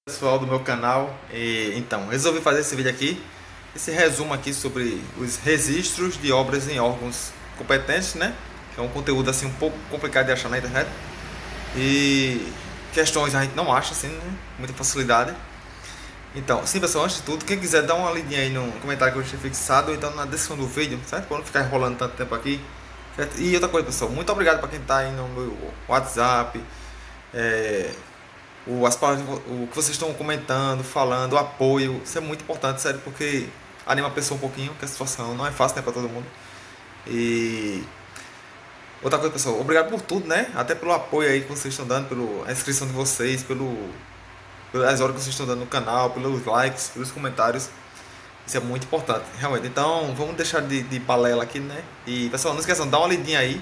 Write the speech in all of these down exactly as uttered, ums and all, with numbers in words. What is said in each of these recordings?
Pessoal do meu canal, e então resolvi fazer esse vídeo aqui, esse resumo aqui sobre os registros de obras em órgãos competentes, né? Que é um conteúdo assim um pouco complicado de achar na internet e questões a gente não acha assim, né? Com muita facilidade. Então, sim pessoal, antes de tudo, quem quiser dar uma lidinha aí no comentário que eu deixei fixado, ou então na descrição do vídeo, certo? Para não ficar enrolando tanto tempo aqui, certo? E outra coisa pessoal, muito obrigado para quem está aí no meu WhatsApp, é, o, as palavras, o que vocês estão comentando, falando, o apoio, isso é muito importante, sério, porque anima a pessoa um pouquinho, que a situação não é fácil, né, para todo mundo. E outra coisa, pessoal, obrigado por tudo, né? Até pelo apoio aí que vocês estão dando, pela inscrição de vocês, pelo, pelas horas que vocês estão dando no canal, pelos likes, pelos comentários. Isso é muito importante, realmente. Então, vamos deixar de, de balela aqui, né? E, pessoal, não esqueçam, dá uma lidinha aí.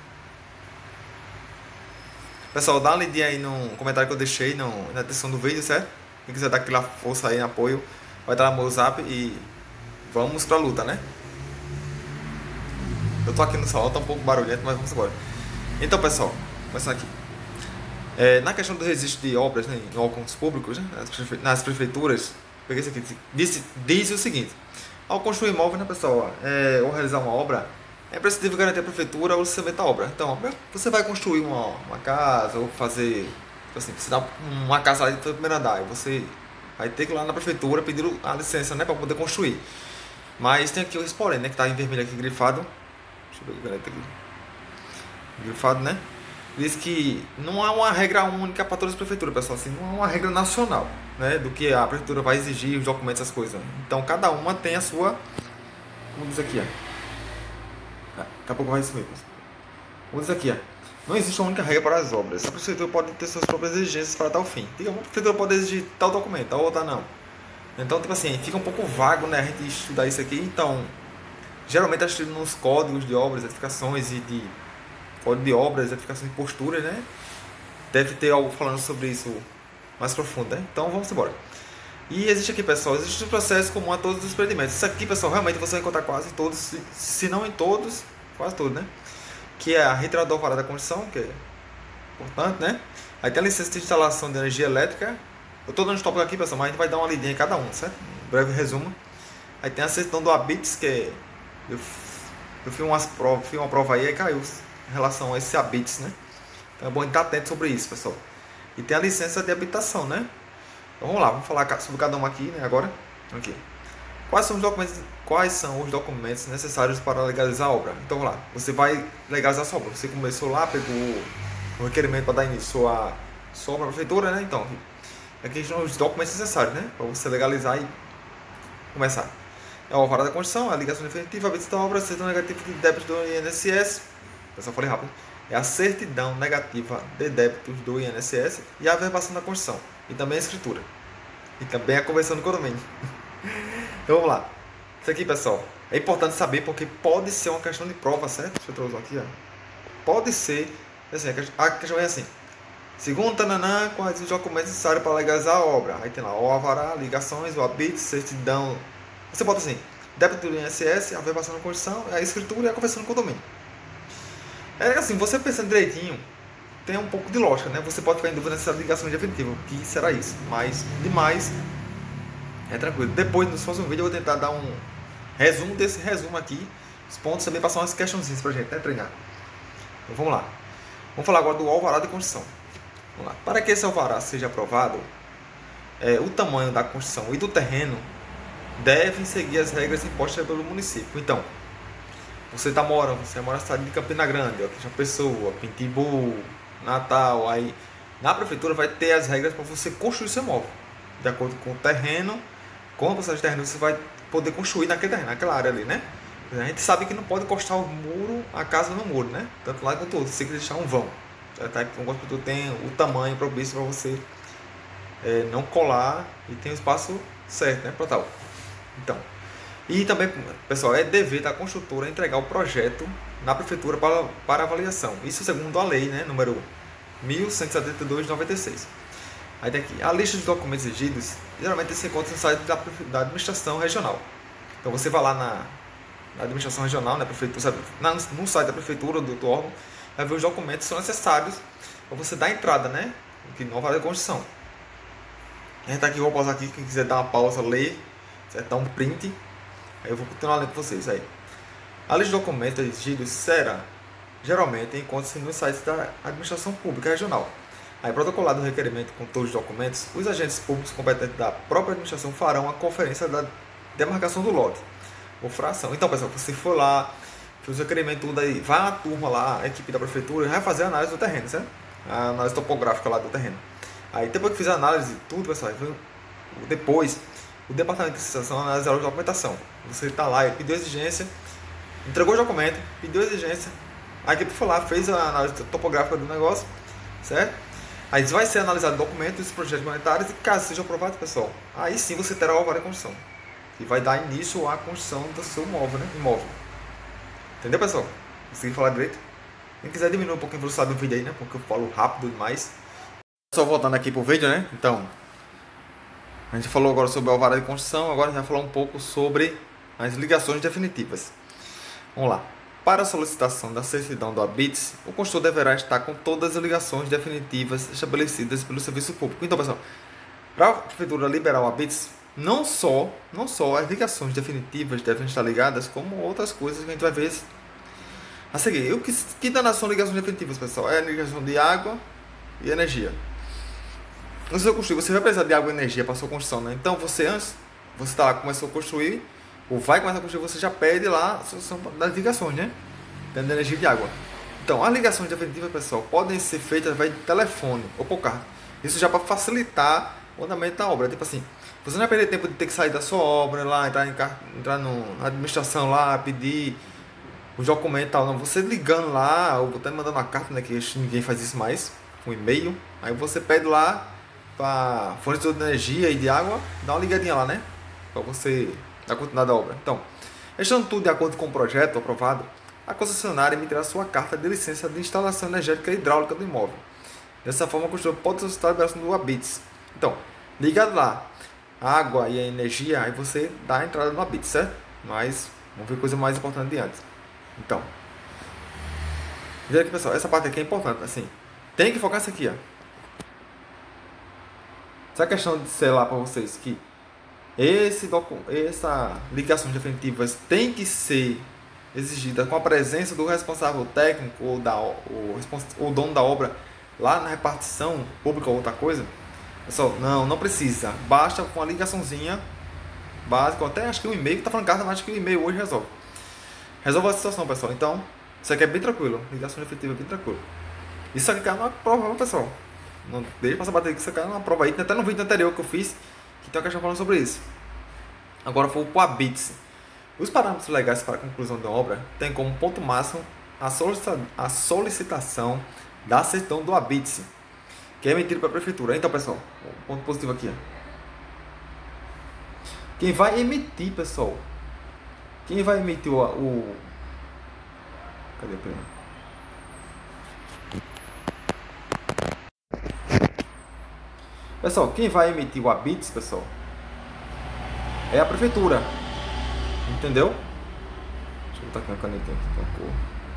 Pessoal, dá uma lidinha aí no comentário que eu deixei no, na descrição do vídeo, certo? Quem quiser dar aquela força aí, apoio, vai estar no meu zap e vamos pra luta, né? Eu tô aqui no salão, tá um pouco barulhento, mas vamos embora. Então, pessoal, começando aqui. É, na questão do registro de obras, né, em órgãos públicos, né, nas, prefe... nas prefeituras, peguei isso aqui, diz, diz o seguinte: ao construir imóvel, né, pessoal, é, ou realizar uma obra, é preciso garantir à prefeitura o licenciamento da obra. Então, você vai construir uma, uma casa ou fazer, assim, você dá uma casa lá de primeiro andar, você vai ter que ir lá na prefeitura pedir a licença, né, para poder construir. Mas tem aqui o porém, né, que está em vermelho aqui grifado. Deixa eu ver o caneta aqui. Grifado, né? Diz que não há uma regra única para todas as prefeituras, pessoal, assim, não há uma regra nacional, né, do que a prefeitura vai exigir, os documentos, essas coisas. Então, cada uma tem a sua, como diz aqui, ó. Daqui a pouco vai isso mesmo. Como diz aqui, ó. Não existe uma única regra para as obras. A prefeitura pode ter suas próprias exigências para tal fim. Digamos, a prefeitura pode exigir tal documento, a outra não. Então, tipo assim, fica um pouco vago, né, a gente estudar isso aqui. Então, geralmente acho que nos códigos de obras, edificações e de código de obras, edificações e posturas, né? Deve ter algo falando sobre isso mais profundo, né? Então vamos embora. E existe aqui, pessoal, existe um processo comum a todos os empreendimentos. Isso aqui, pessoal, realmente você vai encontrar quase todos, se, se não em todos, quase todos, né? Que é a retirada do alvará da construção, que é importante, né? Aí tem a licença de instalação de energia elétrica. Eu estou dando os tópicos aqui, pessoal, mas a gente vai dar uma lidinha em cada um, certo? Um breve resumo. Aí tem a certidão do habites, que é... Eu, eu fiz, umas provas, fiz uma prova aí e caiu em relação a esse habites, né? Então é bom estar atento sobre isso, pessoal. E tem a licença de habitação, né? Então vamos lá, vamos falar sobre cada um aqui, né? Agora, aqui. Quais são os documentos, quais são os documentos necessários para legalizar a obra? Então vamos lá, você vai legalizar a sua obra. Você começou lá, pegou o requerimento para dar início à sua obra na prefeitura, né? Então, aqui estão os documentos necessários, né? Para você legalizar e começar. É o alvará da construção, a ligação definitiva, a habitação da obra, a certidão negativa de débito do I N S S. Pessoal, falei rápido. É a certidão negativa de débitos do I N S S e a averbação da construção. E também a escritura. E também a convenção do condomínio. Então vamos lá. Isso aqui, pessoal, é importante saber porque pode ser uma questão de prova, certo? Deixa eu trazer aqui, ó. Pode ser, assim, a questão é assim. Segundo Tananã, quais os documentos necessários para legalizar a obra? Aí tem lá o alvará, ligações, o habite, certidão. Você bota assim, débito do I N S S, a averbação da construção, a escritura e a convenção do condomínio. É assim, você pensando direitinho, tem um pouco de lógica, né? Você pode ficar em dúvida nessa ligação definitiva, o que será isso? Mas, demais, é tranquilo. Depois, no próximo vídeo, eu vou tentar dar um resumo desse resumo aqui. Os pontos também passam umas questõezinhas pra gente, né? Treinar. Então, vamos lá. Vamos falar agora do alvará de construção. Vamos lá. Para que esse alvará seja aprovado, é, o tamanho da construção e do terreno devem seguir as regras impostas pelo município. Então, você está morando, você mora na cidade de Campina Grande, ó, João Pessoa, Pitbull, Natal, aí na prefeitura vai ter as regras para você construir seu imóvel. De acordo com o terreno, com a possibilidade de terreno, você vai poder construir naquele terreno, naquela área ali, né? A gente sabe que não pode encostar o muro, a casa no muro, né? Tanto lá quanto outro, você tem que deixar um vão. Tá? Então, o construtor tem o tamanho propício para você é, não colar e tem o espaço certo, né? Para tal. Então, e também, pessoal, é dever da construtora entregar o projeto na prefeitura para, para avaliação. Isso segundo a lei, né, número mil cento e setenta e dois de noventa e seis. Aí tem aqui, a lista de documentos exigidos, geralmente se encontra no site da, da administração regional. Então você vai lá na, na administração regional, na prefeitura, sabe, na, no site da prefeitura, do outro órgão, vai ver os documentos que são necessários para você dar entrada, né, no alvará de construção. A gente tá aqui, vou pausar aqui, quem quiser dar uma pausa, ler, certo? Dar um print, aí eu vou continuar lendo com vocês aí. A lista de documentos exigidos será, geralmente, encontra-se nos sites da Administração Pública Regional. Aí, protocolado o requerimento com todos os documentos, os agentes públicos competentes da própria administração farão a conferência da demarcação do lote, ou fração. Então, pessoal, você for lá, fez o requerimento tudo aí, vai a turma lá, a equipe da prefeitura, vai fazer a análise do terreno, certo? A análise topográfica lá do terreno. Aí, depois que fizer a análise de tudo, pessoal, depois, o departamento de licitação analisará a documentação. Você está lá, pediu exigência, entregou o documento, pediu exigência, a equipe foi lá, fez a análise topográfica do negócio, certo? Aí vai ser analisado o documento dos projetos monetários e caso seja aprovado, pessoal, aí sim você terá o alvará de construção. E vai dar início à construção do seu imóvel, né? imóvel. Entendeu, pessoal? Consegui falar direito? Quem quiser diminuir um pouquinho a velocidade do vídeo aí, né? Porque eu falo rápido demais. Só voltando aqui pro vídeo, né? Então, a gente falou agora sobre o alvará de construção, agora a gente vai falar um pouco sobre as ligações definitivas. Vamos lá. Para a solicitação da certidão do habite-se, o construtor deverá estar com todas as ligações definitivas estabelecidas pelo serviço público. Então, pessoal, para a prefeitura liberar o habite-se, não só, não só as ligações definitivas devem estar ligadas, como outras coisas que a gente vai ver a seguir. O que, que dá são ligações definitivas, pessoal? É a ligação de água e energia. No seu construir, você vai precisar de água e energia para a sua construção, né? Então, você antes, você está lá, começou a construir, ou vai começar a construir, você já pede lá a solução das ligações, né? Tendo energia de água. Então, as ligações definitivas, pessoal, podem ser feitas através de telefone ou por carta. Isso já para facilitar o andamento da obra. Tipo assim, você não vai perder tempo de ter que sair da sua obra lá, entrar, em, entrar no, na administração lá, pedir os documentos e tal. Não, você ligando lá, ou até mandando uma carta, né? Que ninguém faz isso mais, um e-mail. Aí você pede lá para fornecedor de energia e de água, dá uma ligadinha lá, né? Para você da continuidade da obra. Então, estando tudo de acordo com o projeto aprovado, a concessionária emitirá sua carta de licença de instalação energética e hidráulica do imóvel. Dessa forma, o construtor pode solicitar a liberação do habite-se. Então, ligado lá, a água e a energia, aí você dá a entrada no habite-se, certo? Mas, vamos ver coisa mais importante de antes. Então, veja aqui, pessoal, essa parte aqui é importante, assim, tem que focar isso aqui, ó. Essa questão de ser lá para vocês que Esse docu essa ligação definitivas tem que ser exigida com a presença do responsável técnico ou da, o, o dono da obra lá na repartição pública ou outra coisa. Pessoal, não, não precisa. Basta com a ligaçãozinha básica, até acho que o e-mail que está falando carta, mas acho que o e-mail hoje resolve. Resolve a situação, pessoal. Então, isso aqui é bem tranquilo. Ligação definitiva é bem tranquilo. Isso aqui caiu numa prova, pessoal. Não deixa passar bater que isso caiu numa prova aí. Tem até no vídeo anterior que eu fiz que tem uma questão falando sobre isso. Agora foi o habite-se. Os parâmetros legais para a conclusão da obra têm como ponto máximo a, solicita a solicitação da certidão do habite-se, que é emitido para a prefeitura. Então, pessoal, um ponto positivo aqui. Ó. Quem vai emitir, pessoal, quem vai emitir o... o... Cadê o primeiro? Pessoal, quem vai emitir o habite-se, pessoal, é a prefeitura. Entendeu? Deixa eu botar aqui uma caneta aqui.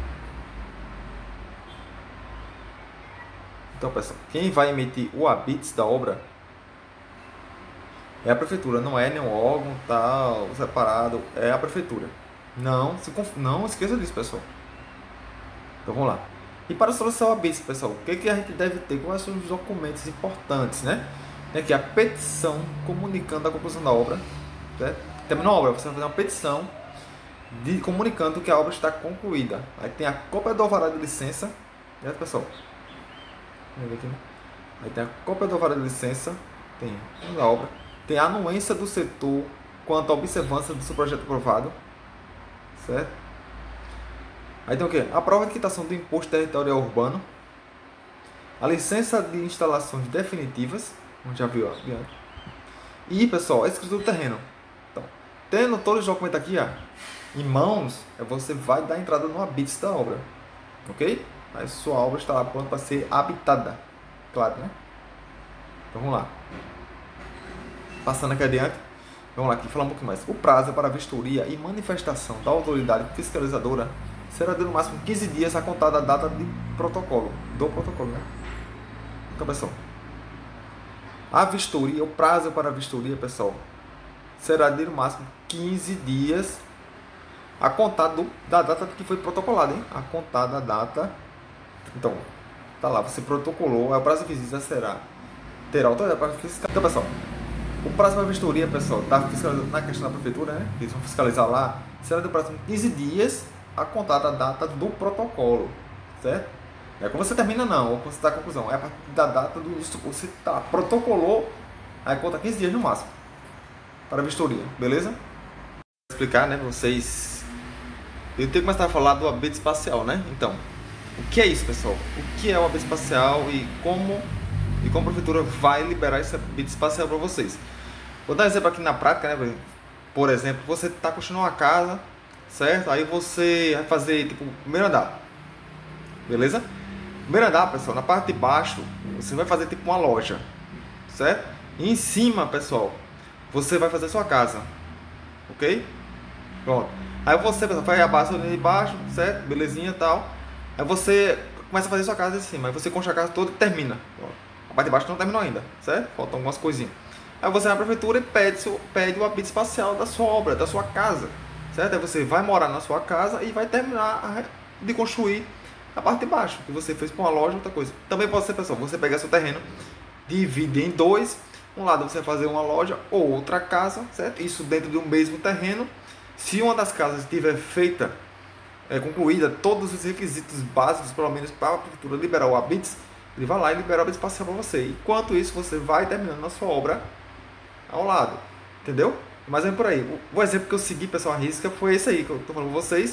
Então, pessoal, quem vai emitir o habite-se da obra é a prefeitura. Não é nenhum órgão tal, separado. É a prefeitura. Não, se conf... não esqueça disso, pessoal. Então, vamos lá. E para solicitar o habite-se, pessoal, o que, que a gente deve ter? Quais são os documentos importantes, né? Tem aqui a petição comunicando a conclusão da obra. Certo? Terminou a obra, você vai fazer uma petição de, comunicando que a obra está concluída. Aí tem a cópia do alvará de licença. Certo, pessoal? Aí tem a cópia do alvará de licença. Tem a obra. Tem a anuência do setor quanto à observância do seu projeto aprovado. Certo? Aí tem o que? A prova de quitação do imposto territorial urbano. A licença de instalações definitivas. Como já viu antes. E, pessoal, a escritura do terreno. Então, tendo todos os documentos aqui, ó, em mãos, você vai dar entrada no habite-se da obra. Ok? Aí sua obra está lá pronta para ser habitada. Claro, né? Então vamos lá. Passando aqui adiante. Vamos lá aqui, falar um pouco mais. O prazo para a vistoria e manifestação da autoridade fiscalizadora será de no máximo quinze dias a contar da data de protocolo. Do protocolo, né? Então, pessoal. A vistoria, o prazo para a vistoria, pessoal, será de no máximo quinze dias a contar do, da data que foi protocolada, hein? A contar da data. Então, tá lá, você protocolou, o prazo de visita será, terá autoridade para fiscalizar. Então, pessoal, o prazo para a vistoria, pessoal, tá na questão da prefeitura, né? Eles vão fiscalizar lá, será do prazo de quinze dias a contar da data do protocolo, certo? Não é quando você termina não, ou quando você está a conclusão, é a partir da data do início, você tá, protocolou, aí conta quinze dias no máximo para a vistoria, beleza? Vou explicar, né, pra vocês. Eu tenho que começar a falar do habite espacial, né? Então, o que é isso, pessoal? O que é o habite espacial e como e como a prefeitura vai liberar esse habite espacial para vocês? Vou dar um exemplo aqui na prática, né? Por exemplo, você está construindo uma casa, certo? Aí você vai fazer tipo primeiro andar, beleza? Primeiro andar, pessoal, na parte de baixo você vai fazer tipo uma loja, certo? E em cima, pessoal, você vai fazer sua casa, ok? Pronto. Aí você, pessoal, faz a base ali de baixo, certo? Belezinha e tal. Aí você começa a fazer sua casa em cima. Aí você constrói a casa toda e termina. A parte de baixo não terminou ainda, certo? Faltam algumas coisinhas. Aí você vai na prefeitura e pede, seu, pede o habite espacial da sua obra, da sua casa, certo? Aí você vai morar na sua casa e vai terminar a, de construir a parte de baixo, que você fez para uma loja, outra coisa. Também pode ser, pessoal, você pegar seu terreno, divide em dois. Um lado você vai fazer uma loja ou outra casa, certo? Isso dentro de um mesmo terreno. Se uma das casas estiver feita, é, concluída, todos os requisitos básicos, pelo menos para a prefeitura liberar o habite, ele vai lá e libera o habite espacial para você. Enquanto isso, você vai terminando a sua obra ao lado, entendeu? Mas é por aí. O, o exemplo que eu segui, pessoal, a risca, foi esse aí que eu estou falando com vocês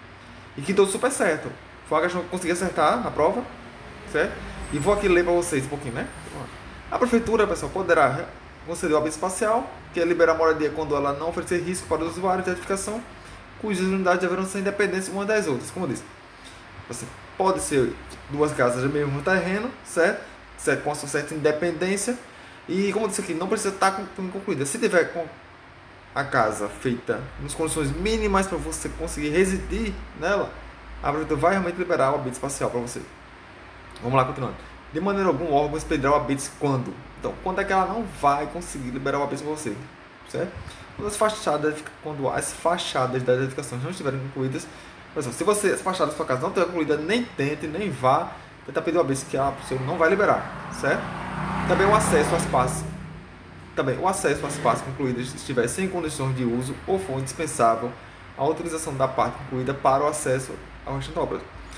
e que deu super certo. Foi uma questão que eu consegui acertar na prova, certo? E vou aqui ler para vocês um pouquinho, né? A prefeitura, pessoal, poderá conceder o habite espacial, que é liberar a moradia quando ela não oferecer risco para os usuários de edificação, cujas unidades deverão ser independentes umas das outras, como eu disse. Você pode ser duas casas do mesmo terreno, certo? certo? Com a sua certa independência. E, como eu disse aqui, não precisa estar concluída. Se tiver com a casa feita nas condições mínimas para você conseguir residir nela, a prefeitura vai realmente liberar o habite espacial para você. Vamos lá, continuando. De maneira alguma, o órgão expedirá o habite quando? Então, quando é que ela não vai conseguir liberar o habite para você? Certo? Quando as fachadas, quando as fachadas das edificações não estiverem concluídas, por exemplo, se você, as fachadas da sua casa não estiver concluída, nem tente, nem vá tentar pedir o habite que a pessoa não vai liberar, certo? Também o acesso às partes, também o acesso às partes concluídas estiver sem condições de uso ou for indispensável a utilização da parte concluída para o acesso ao restante da obra.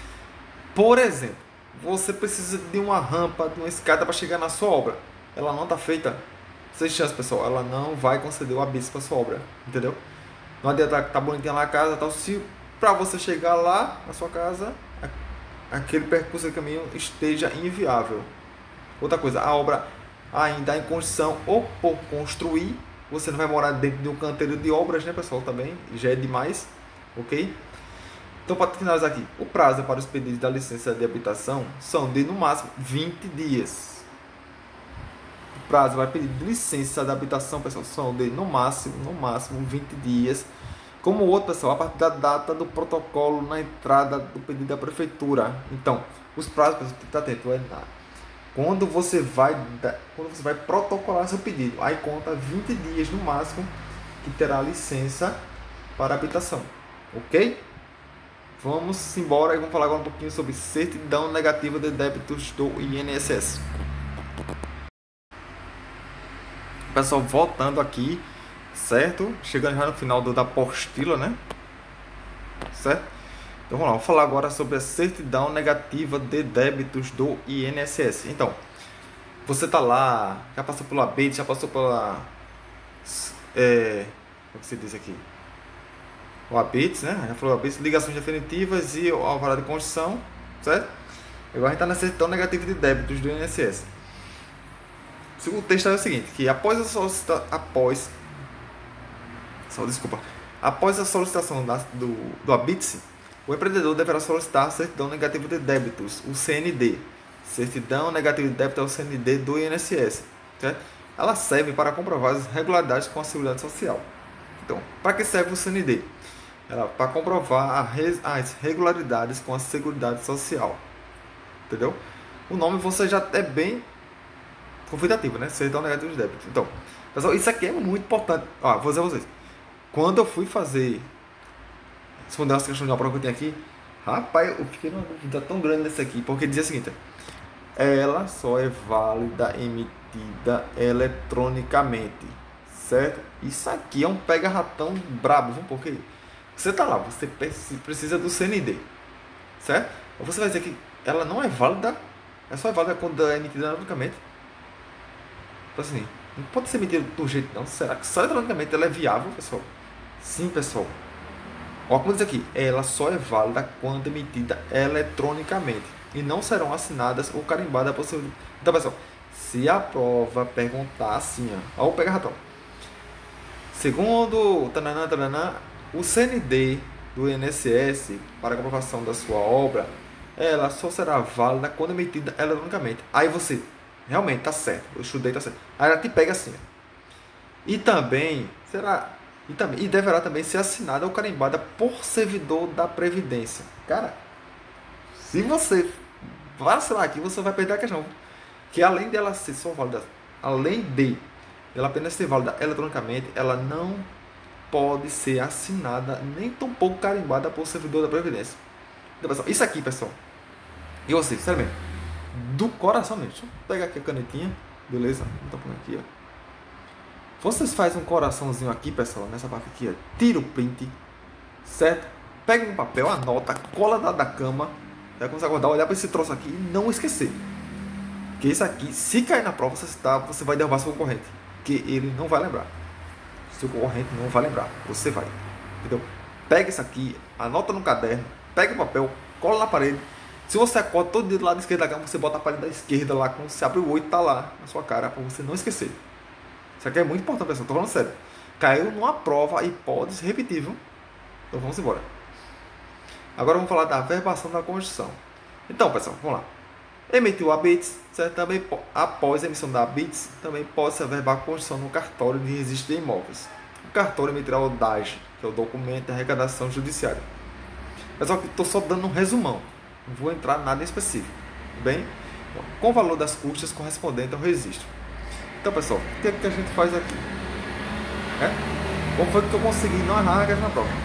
Por exemplo, você precisa de uma rampa, de uma escada para chegar na sua obra. Ela não está feita. Sem chance, pessoal. Ela não vai conceder o habite para sua obra. Entendeu? Não adianta estar tá bonitinha lá na casa. Tal. Se para você chegar lá na sua casa, aquele percurso de caminho esteja inviável. Outra coisa, a obra ainda em construção ou por construir. Você não vai morar dentro de um canteiro de obras, né, pessoal? Também já é demais. Ok? Então, para finalizar aqui, o prazo para os pedidos da licença de habitação são de, no máximo, vinte dias. O prazo para pedir de licença de habitação, pessoal, são de, no máximo, no máximo, vinte dias. Como o outro, pessoal, a partir da data do protocolo na entrada do pedido da prefeitura. Então, os prazos, pessoal, tem que estar atento. É quando você vai, quando você vai protocolar seu pedido, aí conta vinte dias, no máximo, que terá licença para habitação. Ok? Vamos embora e vamos falar agora um pouquinho sobre certidão negativa de débitos do I N S S. Pessoal, voltando aqui, certo? Chegando já no final do, da apostila, né? Certo? Então vamos lá, vamos falar agora sobre a certidão negativa de débitos do I N S S. Então, você tá lá, já passou pelo habite, já passou pela... É, como que se diz aqui? O habite, né? Já falou habite, ligações definitivas e o alvará de construção, certo? Agora a gente está na certidão negativa de débitos do I N S S. O texto é o seguinte, que após a solicitação, após, só, desculpa, após a solicitação da, do, do habite, o empreendedor deverá solicitar a certidão negativa de débitos, o C N D. Certidão negativa de débito é o C N D do I N S S, certo? Ela serve para comprovar as irregularidades com a Seguridade Social. Então, para que serve o C N D? Ela para comprovar as regularidades com a Seguridade Social. Entendeu? O nome você já é bem conflito ativo, né? Certidão negativa de débito. Então, pessoal, isso aqui é muito importante. Ó, vou dizer a vocês. Quando eu fui fazer, responder essa questão de uma prova que eu tenho aqui, rapaz, eu fiquei numa dúvida tão grande nesse aqui, porque dizia o seguinte: ela só é válida emitida eletronicamente, certo? Isso aqui é um pega-ratão brabo, viu? Porque você tá lá, você precisa do C N D, certo? Ou você vai dizer que ela não é válida, é só é válida quando é emitida eletronicamente. Então assim, não pode ser emitida do jeito não. Será que só eletronicamente ela é viável, pessoal? Sim, pessoal. Ó, como diz aqui, ela só é válida quando emitida eletronicamente e não serão assinadas ou carimbadas por seu... Então, pessoal, se a prova perguntar assim, ó, ó o pega-ratão. Segundo tananã, tananã, o C N D do I N S S para a comprovação da sua obra, ela só será válida quando emitida eletronicamente. Aí você, realmente, tá certo, eu estudei, tá certo. Aí ela te pega assim. E também será... E, também, e deverá também ser assinada ou carimbada por servidor da Previdência. Cara, se você vacilar aqui, você vai perder a questão. Que além dela ser só válida, além de ela apenas ser válida eletronicamente, ela não pode ser assinada, nem tampouco carimbada por servidor da Previdência. Então, pessoal, isso aqui, pessoal, e você, sério mesmo, do coração mesmo. Deixa eu pegar aqui a canetinha, beleza? Então, por aqui, ó. Vocês fazem um coraçãozinho aqui, pessoal, nessa parte aqui, ó. Tira o print, certo? Pega um papel, anota, cola da, da cama, já começa a guardar, olhar para esse troço aqui e não esquecer. Que isso aqui, se cair na prova, você, está, você vai derrubar seu concorrente, que ele não vai lembrar. Seu concorrente não vai lembrar, você vai. Então, pega isso aqui, anota no caderno, pega o papel, cola na parede. Se você acorda todo dia do lado esquerdo da cama, você bota a parede da esquerda lá, quando você abre o olho, tá lá na sua cara, para você não esquecer. Isso aqui é muito importante, pessoal. Tô falando sério. Caiu numa prova e pode se repetir, viu? Então vamos embora. Agora vamos falar da averbação da Constituição. Então, pessoal, vamos lá. Emitiu a habeas, certo? Também, após a emissão da habeas, também pode se averbar a Constituição no cartório de registro de imóveis. O cartório emitirá o D A G, que é o documento de arrecadação judiciária. Pessoal, aqui estou só dando um resumão. Não vou entrar nada em específico. Bem, com o valor das custas correspondente ao registro. Então, pessoal, o que, é que a gente faz aqui? É? Como foi que eu consegui não errar a questão na prova?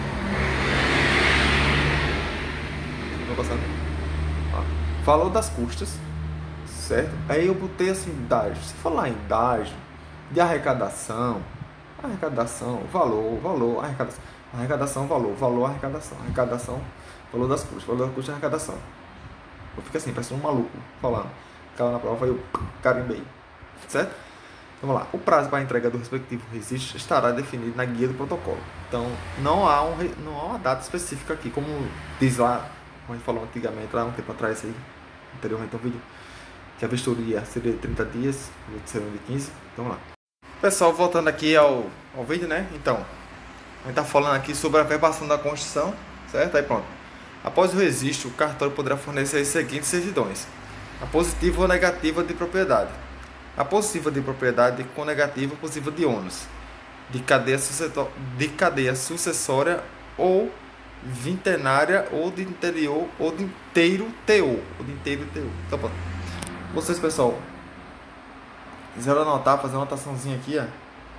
Não passando? Ó, valor das custas, certo? Aí eu botei assim, D A G. Se falar em D A G, de arrecadação, arrecadação, valor, valor, arrecadação, arrecadação, valor, valor, arrecadação, arrecadação, valor das custas, valor das custas, arrecadação. Eu fico assim, parece um maluco falando. Caiu na prova e eu carimbei, certo? Vamos lá. O prazo para a entrega do respectivo registro estará definido na guia do protocolo. Então, não há, um, não há uma data específica aqui, como diz lá, como a gente falou antigamente, lá um tempo atrás, aí, anteriormente ao vídeo, que a vistoria seria de trinta dias, o outro seria de quinze. Então, vamos lá. Pessoal, voltando aqui ao, ao vídeo, né? Então, a gente está falando aqui sobre a averbação da Constituição, certo? Aí pronto. Após o registro, o cartório poderá fornecer as seguintes certidões: a positiva ou negativa de propriedade, a positiva de propriedade com negativa positiva de ônus, de cadeia, de cadeia sucessória ou vintenária, ou de interior, ou de inteiro teor, ou de inteiro teor. Então, pronto. Vocês, pessoal, quiseram anotar, fazer uma anotaçãozinha aqui, ó.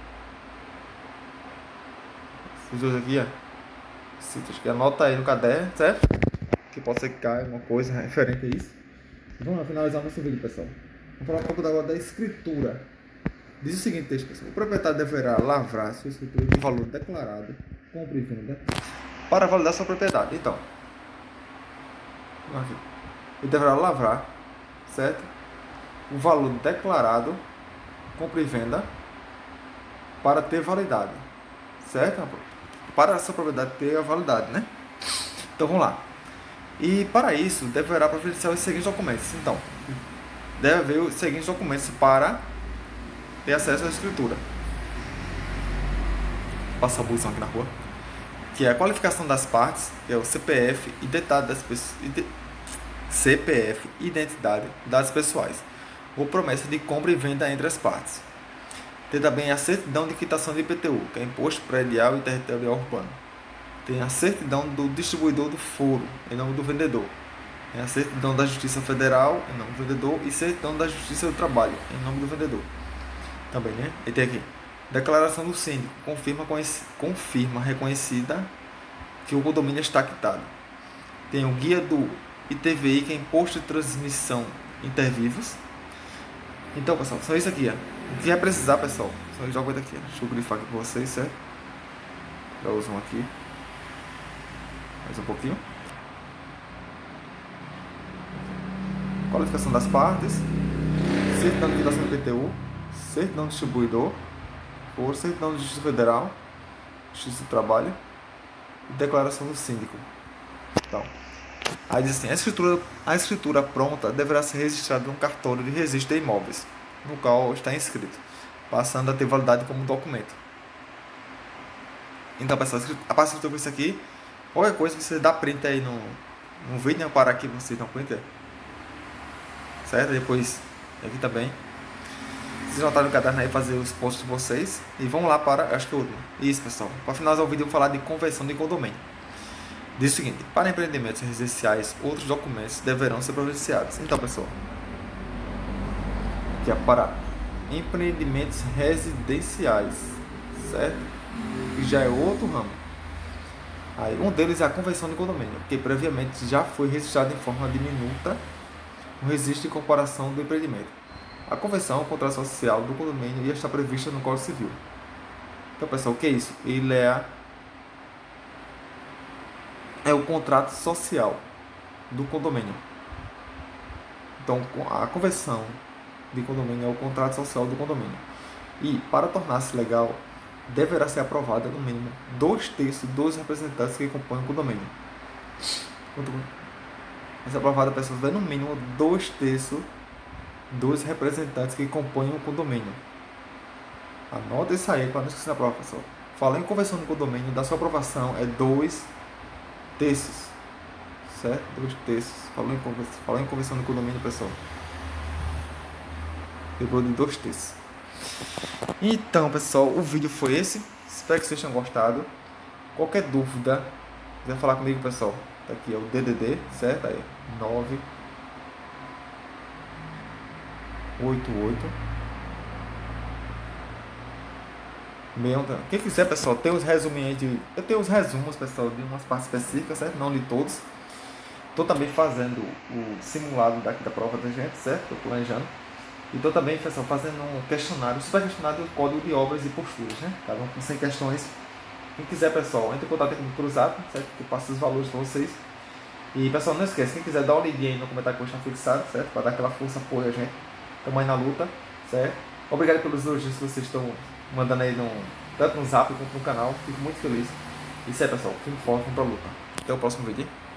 Esses dois aqui, ó. Acho que anota aí no caderno, certo? Que pode ser que caia alguma coisa referente a isso. Vamos lá, finalizar nosso vídeo, pessoal. Vamos falar um pouco agora da escritura. Diz o seguinte texto, pessoal: o proprietário deverá lavrar sua escritura de valor declarado, compra e venda, para validar sua propriedade. Então, aqui, ele deverá lavrar, certo? O valor declarado, compra e venda, para ter validade, certo? Para a sua propriedade ter a validade, né? Então, vamos lá. E para isso, deverá providenciar os seguintes documentos. Então, deve haver os seguintes documentos para ter acesso à escritura. Passa a posição aqui na rua. Que é a qualificação das partes, que é o C P F, identidade das pessoas, C P F, identidade, dados pessoais, ou promessa de compra e venda entre as partes. Tem também a certidão de quitação de I P T U, que é Imposto Predial e Territorial Urbano. Tem a certidão do distribuidor do foro, em nome do vendedor. É a certidão da Justiça Federal em nome do vendedor e certidão da Justiça do Trabalho em nome do vendedor. Também, né? E tem aqui. Declaração do síndico. Confirma, confirma reconhecida que o condomínio está quitado. Tem o guia do I T V I, que é Imposto de Transmissão Intervivos. Então, pessoal, só isso aqui, ó. O que vai precisar, pessoal? Só joga coisa aqui, ó. Deixa eu grifar aqui para vocês, certo? Já uso um aqui. Mais um pouquinho. Qualificação das partes. Certidão de quitação do I P T U. Certidão do distribuidor. Ou certidão de Justiça Federal. Justiça do Trabalho. E declaração do síndico. Então, aí diz assim, a escritura, a escritura pronta deverá ser registrada no cartório de registro de imóveis, no qual está inscrito, passando a ter validade como documento. Então, pessoal, a partir de isso aqui, qualquer coisa você dá print aí no, no vídeo, né? Eu parar aqui para vocês dão print. Certo? Depois, aqui também. Vocês notaram no caderno aí fazer os posts de vocês. E vamos lá para, acho que é o último. Isso, pessoal. Para finalizar o vídeo, eu vou falar de conversão de condomínio. Diz o seguinte, para empreendimentos residenciais, outros documentos deverão ser providenciados. Então, pessoal, aqui é para empreendimentos residenciais, certo? Que já é outro ramo. Aí, um deles é a conversão de condomínio, que previamente já foi registrado em forma de minuta no registro de comparação do empreendimento. A conversão é o contrato social do condomínio e está prevista no Código Civil. Então, pessoal, o que é isso? Ele é a é o contrato social do condomínio. Então, a conversão de condomínio é o contrato social do condomínio. E, para tornar-se legal, deverá ser aprovada no mínimo dois terços dos representantes que compõem o condomínio. Vai ser aprovada, pessoas, no mínimo dois terços dos representantes que compõem o condomínio. Anota isso aí para não esquecer a prova, pessoal. Falando em conversão de condomínio, da sua aprovação é dois terços, certo? Dois terços. Falou em conversão, falou em conversão de condomínio, pessoal. Lembrou de dois terços. Então, pessoal, o vídeo foi esse. Espero que vocês tenham gostado. Qualquer dúvida, quiser falar comigo, pessoal, tá aqui, é o D D D, certo? Aí, nove oito oito Quem quiser, pessoal, tem os resuminhos de... Eu tenho os resumos, pessoal, de umas partes específicas, certo? Não de todos. Estou também fazendo o simulado daqui da prova da gente, certo? Estou planejando. E estou também, pessoal, fazendo um questionário, super questionário do código de obras e posturas, né? Cada um com cem questões. Quem quiser, pessoal, entre em contato comigo pelo Zap, certo? Que eu passo os valores para vocês. E, pessoal, não esquece, quem quiser dar uma olhadinha aí no comentário que eu estou fixado, certo? Para dar aquela força, apoio a gente. Estamos aí na luta, certo? Obrigado pelos elogios que vocês estão mandando aí no, tanto no Zap quanto no canal. Fico muito feliz. Isso aí, pessoal. Fico forte, vamos pra luta. Até o próximo vídeo.